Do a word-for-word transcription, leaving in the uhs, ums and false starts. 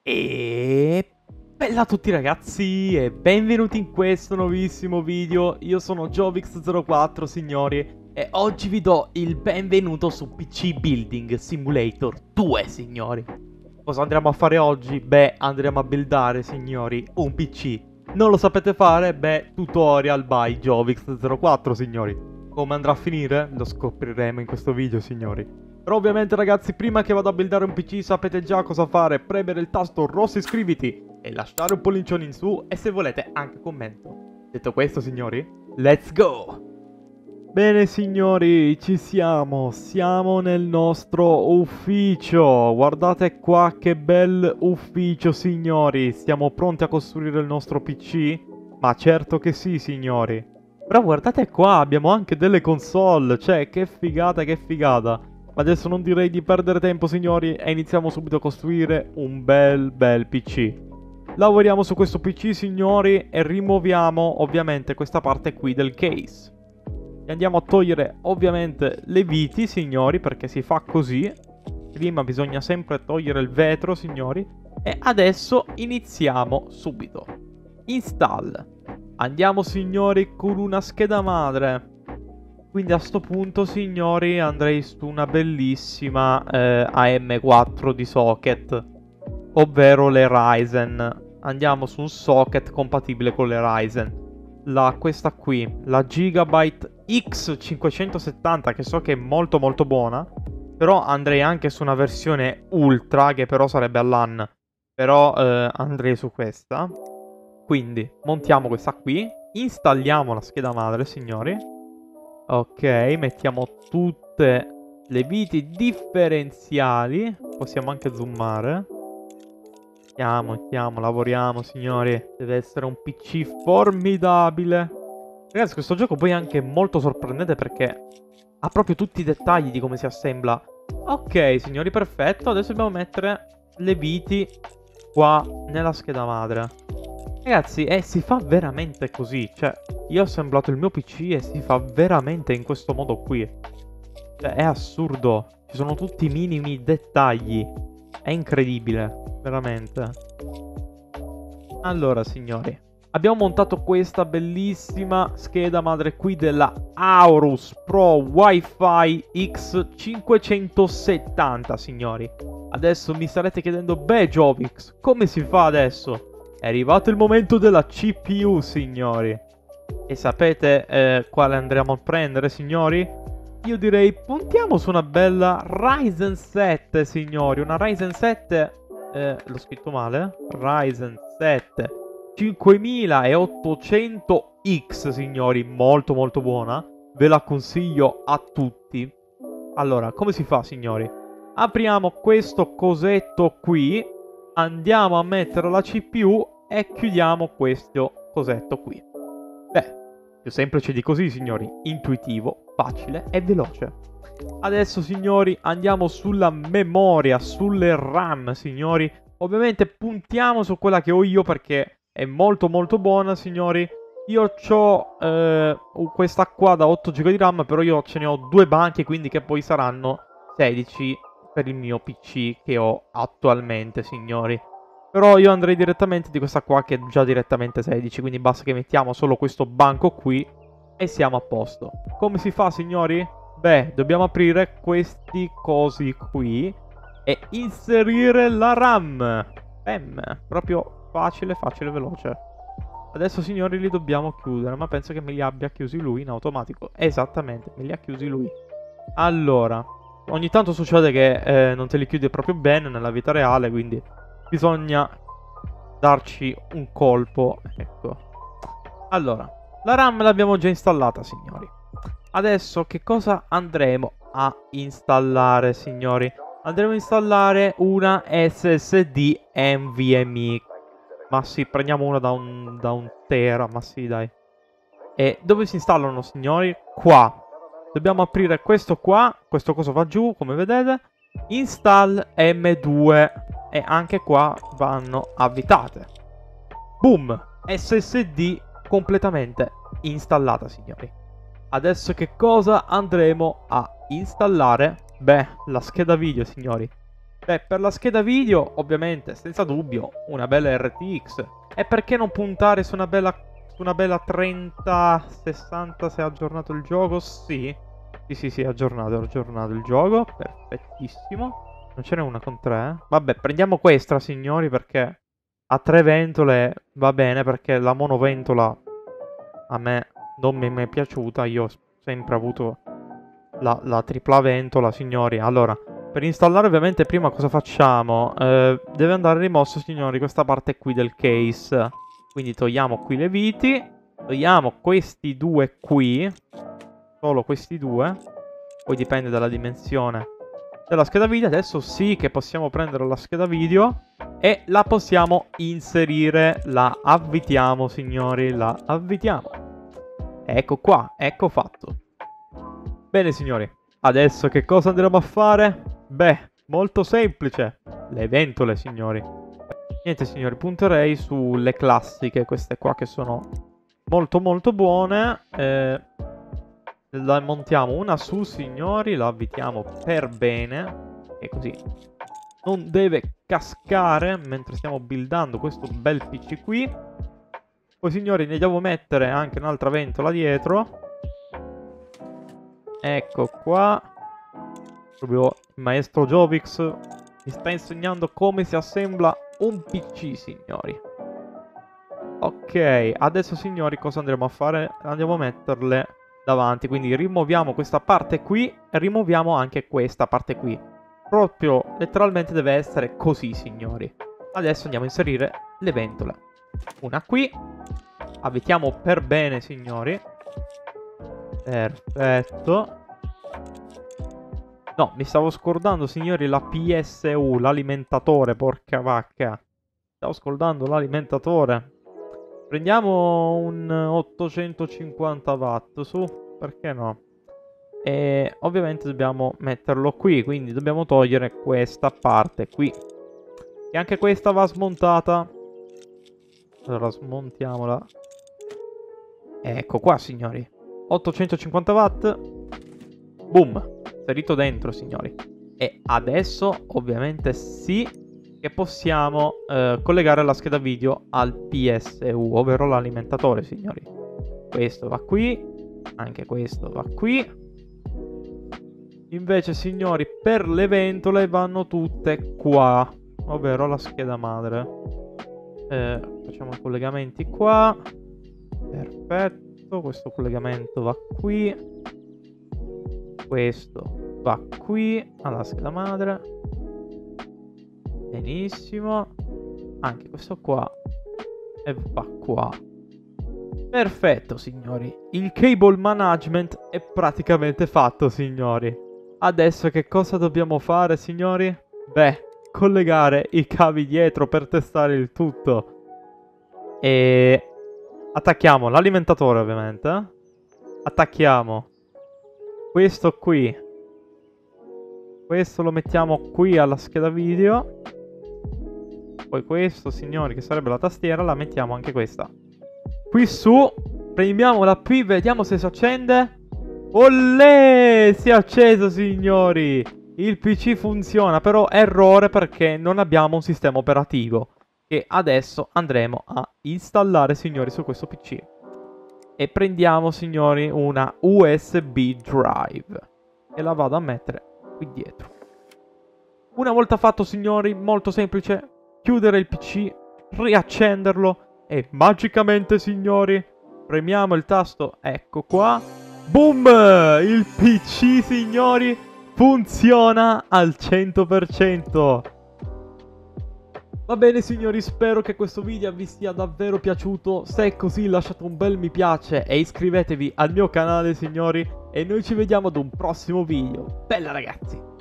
E bella a tutti ragazzi e benvenuti in questo nuovissimo video. Io sono Jovix zero quattro signori e oggi vi do il benvenuto su P C Building Simulator due signori. Cosa andremo a fare oggi? Beh, andremo a buildare signori un P C. Non lo sapete fare? Beh, tutorial by Jovix zero quattro signori. Come andrà a finire? Lo scopriremo in questo video signori. Però ovviamente ragazzi, prima che vado a buildare un P C sapete già cosa fare: premere il tasto rosso iscriviti e lasciare un pollicione in su, e se volete anche commento. Detto questo signori, let's go! Bene signori, ci siamo, siamo nel nostro ufficio. Guardate qua che bel ufficio signori. Siamo pronti a costruire il nostro P C? Ma certo che sì signori. Però guardate qua, abbiamo anche delle console, cioè che figata, che figata. Ma adesso non direi di perdere tempo signori e iniziamo subito a costruire un bel bel P C. Lavoriamo su questo P C signori e rimuoviamo ovviamente questa parte qui del case. E andiamo a togliere ovviamente le viti signori, perché si fa così. Prima bisogna sempre togliere il vetro signori. E adesso iniziamo subito. Install. Andiamo signori con una scheda madre. Quindi a sto punto signori andrei su una bellissima eh, A M quattro di socket, ovvero le Ryzen. Andiamo su un socket compatibile con le Ryzen. La, questa qui, la Gigabyte X cinquecentosettanta, che so che è molto molto buona. Però andrei anche su una versione Ultra, che però sarebbe all'A N. Però eh, andrei su questa. Quindi montiamo questa qui, installiamo la scheda madre signori. Ok, mettiamo tutte le viti differenziali. Possiamo anche zoomare. Mettiamo, mettiamo, lavoriamo signori. Deve essere un P C formidabile. Ragazzi, questo gioco poi è anche molto sorprendente perché ha proprio tutti i dettagli di come si assembla. Ok signori, perfetto. Adesso dobbiamo mettere le viti qua nella scheda madre. Ragazzi, eh, si fa veramente così. Cioè, io ho assemblato il mio P C e si fa veramente in questo modo qui. Cioè, è assurdo. Ci sono tutti i minimi dettagli. È incredibile, veramente. Allora, signori, abbiamo montato questa bellissima scheda madre qui della Aorus Pro Wi-Fi X cinquecentosettanta, signori. Adesso mi starete chiedendo, beh, Jovix, come si fa adesso? È arrivato il momento della C P U, signori. E sapete eh, quale andremo a prendere, signori? Io direi puntiamo su una bella Ryzen sette, signori. Una Ryzen sette... Eh, l'ho scritto male? Ryzen sette cinquemilaottocento X, signori. Molto molto buona. Ve la consiglio a tutti. Allora, come si fa, signori? Apriamo questo cosetto qui. Andiamo a mettere la C P U e chiudiamo questo cosetto qui. Beh, più semplice di così, signori. Intuitivo, facile e veloce. Adesso, signori, andiamo sulla memoria, sulle RAM, signori. Ovviamente puntiamo su quella che ho io perché è molto molto buona, signori. Io ho eh, questa qua da otto giga di RAM, però io ce ne ho due banche, quindi che poi saranno sedici per il mio P C che ho attualmente, signori. Però io andrei direttamente di questa qua che è già direttamente sedici, quindi basta che mettiamo solo questo banco qui e siamo a posto. Come si fa, signori? Beh, dobbiamo aprire questi cosi qui e inserire la RAM. Bam, proprio facile, facile, veloce. Adesso, signori, li dobbiamo chiudere, ma penso che me li abbia chiusi lui in automatico. Esattamente, me li ha chiusi lui. Allora, ogni tanto succede che eh, non te li chiude proprio bene nella vita reale, quindi bisogna darci un colpo. Ecco. Allora, la RAM l'abbiamo già installata, signori. Adesso che cosa andremo a installare, signori? Andremo a installare una S S D NVMe. Ma sì, prendiamo una da un, da un tera, ma sì, dai. E dove si installano, signori? Qua. Dobbiamo aprire questo qua. Questo coso va giù, come vedete. Install M due. E anche qua vanno avvitate. Boom! S S D completamente installata, signori. Adesso che cosa andremo a installare? Beh, la scheda video, signori. Beh, per la scheda video, ovviamente, senza dubbio, una bella R T X. E perché non puntare su una bella, su una bella trenta sessanta se è aggiornato il gioco? Sì. Sì, sì, sì, è aggiornato, è aggiornato il gioco. Perfettissimo. Non ce n'è una con tre? Vabbè, prendiamo questa, signori, perché a tre ventole va bene, perché la monoventola a me non mi è mai piaciuta. Io ho sempre avuto la, la tripla ventola, signori. Allora, per installare ovviamente prima cosa facciamo? Eh, deve andare rimosso, signori, questa parte qui del case. Quindi togliamo qui le viti, togliamo questi due qui, solo questi due, poi dipende dalla dimensione della scheda video. Adesso sì che possiamo prendere la scheda video e la possiamo inserire. La avvitiamo, signori, la avvitiamo. Ecco qua, ecco fatto. Bene, signori, adesso che cosa andremo a fare? Beh, molto semplice. Le ventole, signori. Niente, signori, punterei sulle classiche, queste qua che sono molto molto buone. Eh, la montiamo una su, signori, la avvitiamo per bene, e così non deve cascare mentre stiamo buildando questo bel P C qui. Poi, signori, ne devo mettere anche un'altra ventola dietro. Ecco qua. Proprio il maestro Jovix mi sta insegnando come si assembla un P C, signori. Ok, adesso, signori, cosa andremo a fare? Andiamo a metterle davanti. Quindi rimuoviamo questa parte qui e rimuoviamo anche questa parte qui. Proprio letteralmente deve essere così, signori. Adesso andiamo a inserire le ventole. Una qui. Avvitiamo per bene, signori. Perfetto. No, mi stavo scordando, signori, la P S U, l'alimentatore, porca vacca. Stavo scordando l'alimentatore. Prendiamo un ottocentocinquanta watt, su, perché no? E ovviamente dobbiamo metterlo qui, quindi dobbiamo togliere questa parte qui. E anche questa va smontata. Allora, smontiamola. Ecco qua, signori. ottocentocinquanta watt. Boom. Inserito dentro, signori. E adesso ovviamente sì che possiamo eh, collegare la scheda video al P S U, ovvero l'alimentatore, signori. Questo va qui, anche questo va qui. Invece, signori, per le ventole vanno tutte qua, ovvero la scheda madre. Eh, facciamo i collegamenti qua. Perfetto, questo collegamento va qui. Questo va qui alla scheda madre. Benissimo. Anche questo qua. E va qua. Perfetto, signori. Il cable management è praticamente fatto, signori. Adesso che cosa dobbiamo fare, signori? Beh, collegare i cavi dietro per testare il tutto. E attacchiamo l'alimentatore, ovviamente. Attacchiamo questo qui. Questo lo mettiamo qui alla scheda video. Poi questo, signori, che sarebbe la tastiera, la mettiamo anche questa qui su. Premiamo la P, vediamo se si accende. Olè! Si è acceso, signori. Il P C funziona, però errore perché non abbiamo un sistema operativo che adesso andremo a installare, signori, su questo P C. E prendiamo, signori, una U S B drive e la vado a mettere qui dietro. Una volta fatto, signori, molto semplice, chiudere il P C, riaccenderlo e magicamente, signori, premiamo il tasto, ecco qua. Boom! Il P C, signori, funziona al cento per cento. Va bene, signori, spero che questo video vi sia davvero piaciuto. Se è così, lasciate un bel mi piace e iscrivetevi al mio canale, signori. E noi ci vediamo ad un prossimo video. Bella, ragazzi!